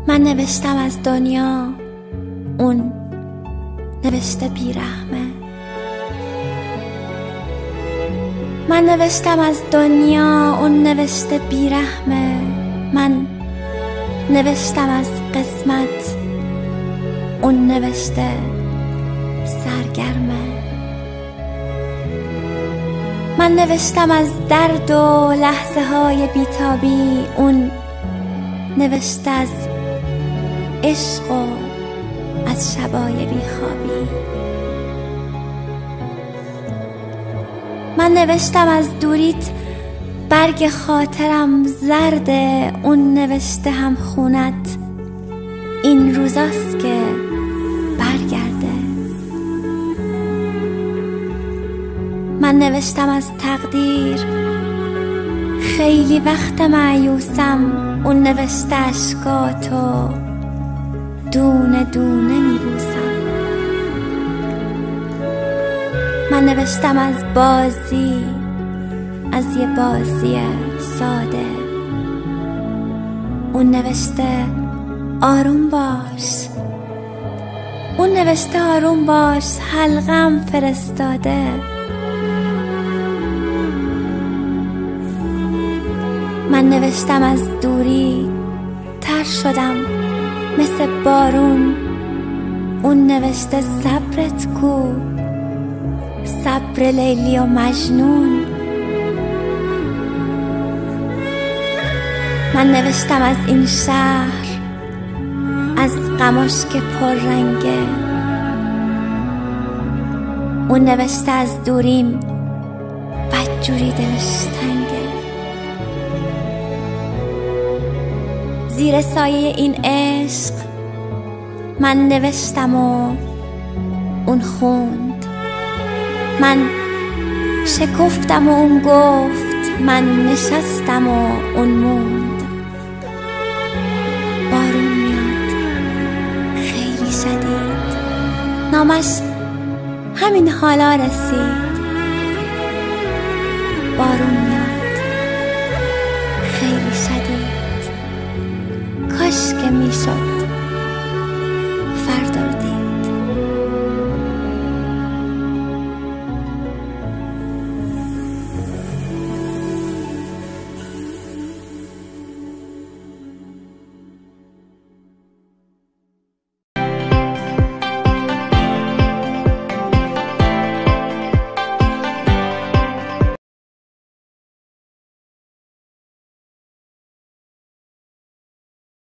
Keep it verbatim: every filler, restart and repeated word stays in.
من نوشتم از دنیا، اون نوشته بیرحمه. من نوشتم از دنیا، اون نوشته بیرحمه. من نوشتم از قسمت، اون نوشته سرگرمه. من نوشتم از درد و لحظه های بیتابی، اون نوشته از عشق و از شبای بیخوابی. من نوشتم از دوریت، برگ خاطرم زرده، اون نوشته هم خونت این روزاست که برگرده. من نوشتم از تقدیر، خیلی وقت مایوسم، اون نوشته اشکاتو دونه دونه میبوسم. من نوشتم از بازی، از یه بازی ساده، اون نوشته آروم باش، اون نوشته آروم باش، حلقم فرستاده. من نوشتم از دوری، تر شدم مثل بارون، اون نوشته صبرت کو، صبر لیلی و مجنون. من نوشتم از این شهر، از غماش که پر رنگه، اون نوشته از دوریم بدجوری دلش تنگه. زیر سایه این عشق من نوشتم و اون خوند. من شکفتم و اون گفت، من نشستم و اون موند. بارون میاد خیلی شدید، نامش همین حالا رسید. بارون میاد خیلی شدید، کاش که میشد